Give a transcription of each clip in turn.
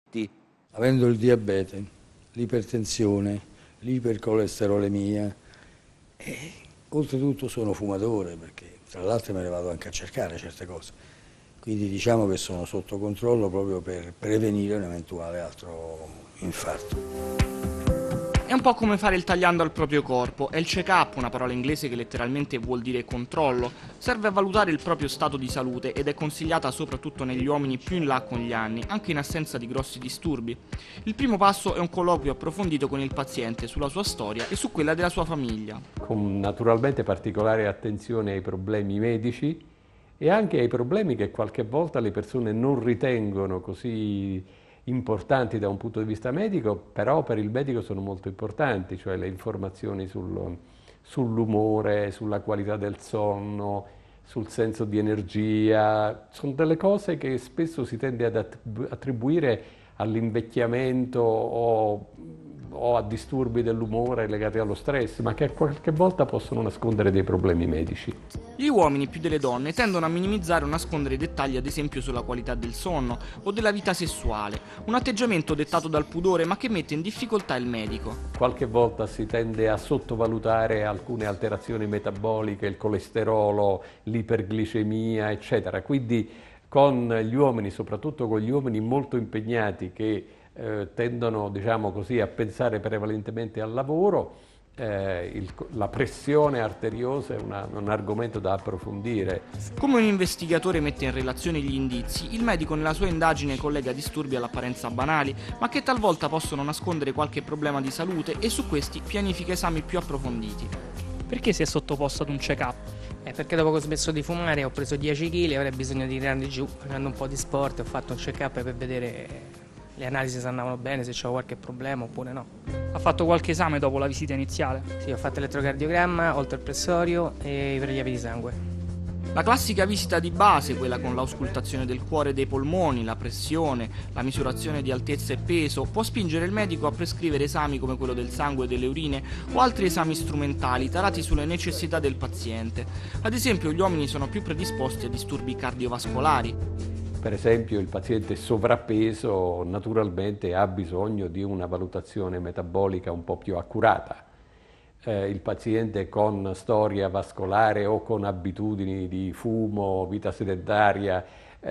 Avendo il diabete, l'ipertensione, l'ipercolesterolemia e oltretutto sono fumatore, perché tra l'altro me ne vado anche a cercare certe cose, quindi diciamo che sono sotto controllo proprio per prevenire un eventuale altro infarto. È un po' come fare il tagliando al proprio corpo, è il check-up, una parola inglese che letteralmente vuol dire controllo, serve a valutare il proprio stato di salute ed è consigliata soprattutto negli uomini più in là con gli anni, anche in assenza di grossi disturbi. Il primo passo è un colloquio approfondito con il paziente sulla sua storia e su quella della sua famiglia. Con naturalmente particolare attenzione ai problemi medici e anche ai problemi che qualche volta le persone non ritengono così importanti da un punto di vista medico, però per il medico sono molto importanti, cioè le informazioni sull'umore, sulla qualità del sonno, sul senso di energia. Sono delle cose che spesso si tende ad attribuire all'invecchiamento o a disturbi dell'umore legati allo stress, ma che qualche volta possono nascondere dei problemi medici. Gli uomini più delle donne tendono a minimizzare o nascondere dettagli ad esempio sulla qualità del sonno o della vita sessuale, un atteggiamento dettato dal pudore ma che mette in difficoltà il medico. Qualche volta si tende a sottovalutare alcune alterazioni metaboliche, il colesterolo, l'iperglicemia, eccetera. Quindi con gli uomini, soprattutto con gli uomini molto impegnati che tendono, diciamo così, a pensare prevalentemente al lavoro, la pressione arteriosa è un argomento da approfondire. Come un investigatore mette in relazione gli indizi, il medico nella sua indagine collega disturbi all'apparenza banali, ma che talvolta possono nascondere qualche problema di salute e su questi pianifica esami più approfonditi. Perché si è sottoposto ad un check-up? Perché dopo che ho smesso di fumare ho preso 10 kg e avrei bisogno di tirarli giù. Facendo un po' di sport ho fatto un check-up per vedere le analisi se andavano bene, se c'era qualche problema oppure no. Ha fatto qualche esame dopo la visita iniziale? Sì, ho fatto elettrocardiogramma, oltre il pressorio e i prelievi di sangue. La classica visita di base, quella con l'auscultazione del cuore e dei polmoni, la pressione, la misurazione di altezza e peso, può spingere il medico a prescrivere esami come quello del sangue e delle urine o altri esami strumentali tarati sulle necessità del paziente. Ad esempio, gli uomini sono più predisposti a disturbi cardiovascolari. Per esempio il paziente sovrappeso naturalmente ha bisogno di una valutazione metabolica un po' più accurata. Il paziente con storia vascolare o con abitudini di fumo, vita sedentaria,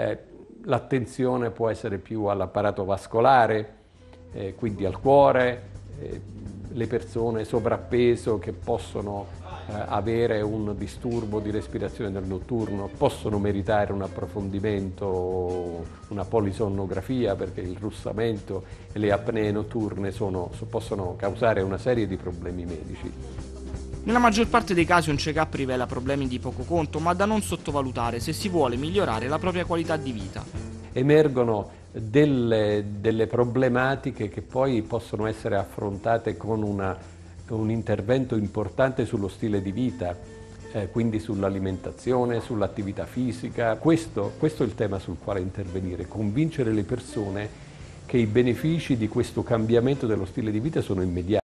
l'attenzione può essere più all'apparato vascolare, quindi al cuore. Le persone sovrappeso che possono avere un disturbo di respirazione nel notturno possono meritare un approfondimento, una polisonnografia, perché il russamento e le apnee notturne possono causare una serie di problemi medici. Nella maggior parte dei casi un check-up rivela problemi di poco conto, ma da non sottovalutare se si vuole migliorare la propria qualità di vita. Emergono delle problematiche che poi possono essere affrontate con un intervento importante sullo stile di vita, quindi sull'alimentazione, sull'attività fisica. Questo è il tema sul quale intervenire, convincere le persone che i benefici di questo cambiamento dello stile di vita sono immediati.